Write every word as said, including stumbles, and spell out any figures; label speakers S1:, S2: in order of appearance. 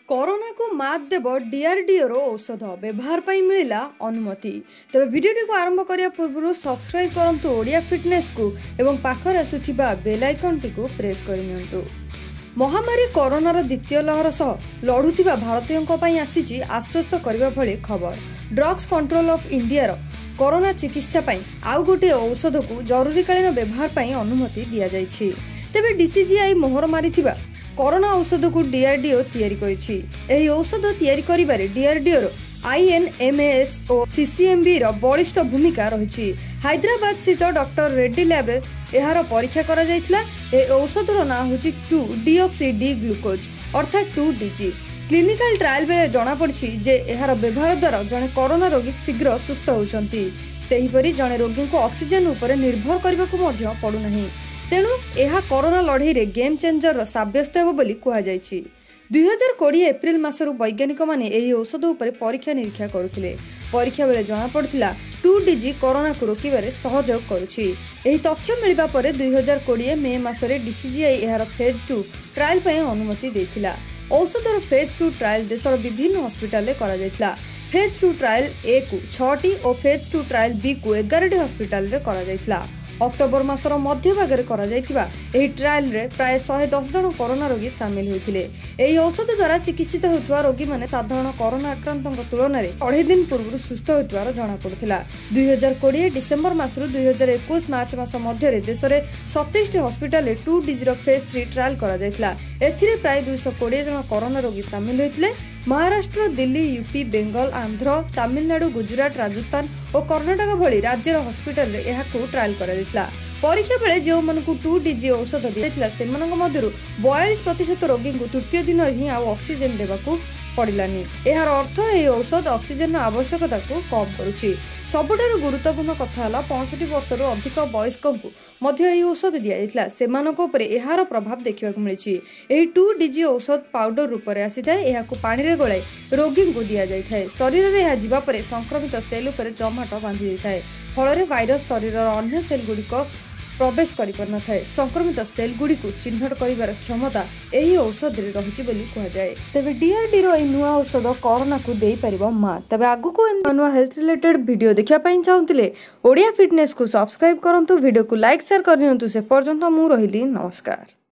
S1: Corona को मात देव DRDO औषध व्यवहार पर मिला अनुमति। तेज भिडियो को आरंभ करने पूर्व सब्सक्राइब करंतु ओडिया फिटनेस को एवं पाखर आसुथिबा बेल आइकन टी को प्रेस करनियंतु। महामारी कोरोनार द्वितीय लहर सह लड़ुथिबा भारतीयों पई आसीची आश्वस्त करबा भली खबर। ड्रग्स कंट्रोल ऑफ इंडिया रो कोरोना चिकित्सा पई आउ गोटे औषध को जरूरीकालीन व्यवहार पई अनुमति दिया जायछि। तेबे डीसीजीआई मोहर मारिथिबा कोरोना औषध को डीआरडीओ तैयारी करिछि। एही औषध तैयारी करिबारे डीआरडीओ रो आईएनएमएस और सीसीएमबी रो बलिष्ठ भूमिका रहिछि। हैदराबाद स्थित डॉक्टर रेड्डी लैब रे एहार परीक्षा करा जायथिला। ए औषध रो नाम होछि टू डीऑक्सी डी ग्लूकोज अर्थात टू डीजी। क्लिनिकल ट्रायल बेले जना पड़छि जे एहार व्यवहार द्वारा जने कोरोना रोगी शीघ्र सुस्थ होउछंती। सेहिपरि जने रोगी को ऑक्सीजन ऊपर निर्भर करबाकू मध्य पड़ु नाही। तेणु यह कोरोना लड़ई रे गेम चेंजर साब्यस्त हेबो बोली कुहा जायछि। दुई हजार कोड़े एप्रिल मासरु वैज्ञानिक माने एही औषध उपर परीक्षा निरीक्षा करुथिले। परीक्षा बेले जना पड़थिला टू डीजी कोरोना को रोकिबारे सहयोग करुछि। एही तथ्य मिलिबा परे दुई हजार कोड़े मे मासरे डीसीजीआई एहार फेज टू ट्रायल पय अनुमति देथिला। औषधर फेज टू ट्रायल देशर विभिन्न हॉस्पिटल रे करा जायथिला। फेज टू ट्रायल ए को छटी और फेज टू ट्रायल बी को एगारटी हॉस्पिटल रे करा जायथिला। अक्टोबर मासर मध्य भाग में करा जायथिबा एही ट्रायल रे प्राय एक सौ दस जन कोरोना रोगी शामिल होइथिले। एही औषध द्वारा चिकित्सित होतुवा रोगी माने साधारण कोरोना आक्रांतक तुलन में अढ़ाई दिन पूर्व सुस्थ होतुवार जणा पड़ुथिला। दुई हजार कोड़े डिसेम्बर मासरु दुई हजार इक्कीस मार्च मास मध्य देश में सत्ताईस हॉस्पिटल रे टू डीजी रो फेज थ्री ट्रायल करा जायथिला। एथिरे प्राय दुई सौ कोड़े जन कोरोना रोगी शामिल होइथिले। महाराष्ट्र, दिल्ली, यूपी, बेंगल, आंध्र, तमिलनाडु, गुजरात, राजस्थान और कर्णाटक भली राज्यर हॉस्पिटल रे एहाकू ट्रायल करा जायथिला। परीक्षा बेले जो मानकू टू डीजी औषध दिया सेमानक मध्यरु बयालीस प्रतिशत रोगी को तृतीय दिन ही आ ऑक्सीजन देबाकू पड़िलानी। एहार अर्थ ए औषध ऑक्सीजन आवश्यकता को कम करुछि। सबुठारु गुरुत्वपूर्ण कथा हला पैंसठ वर्ष रु अधिक वयस्क को मध्य एही औषध दिया जायतिला। सेमानक उपरे एहार प्रभाव देखिबाकू मिलिछि। एही टू डीजी औषध पाउडर रूप में आसीथाय। एहाकू पानी रे गळाई रोगी को दिया जायथाय। शरीर रे एहा जिबा परे संक्रमित सेल उपरे जमाट बांधि जायथाय। फଳରେ भाइरस शरीरर अन्य सेल गुड़िक प्रवेश करिपर नथाय। संक्रमित सेल गुड़ी को चिन्हट करिबार क्षमता एही औषध रे रहिछि बोली कुहा जाय। तबे डीआरडीओ एही नुआ औषध कोरोना को देई परिबो मा। तबे आगु को एम नुआ हेल्थ रिलेटेड वीडियो देखिया पई चाहउतिले ओडिया फिटनेस को सब्सक्राइब करंतु। वीडियो को लाइक शेयर करनियंतु। से पर्यंत मु रहिली नमस्कार।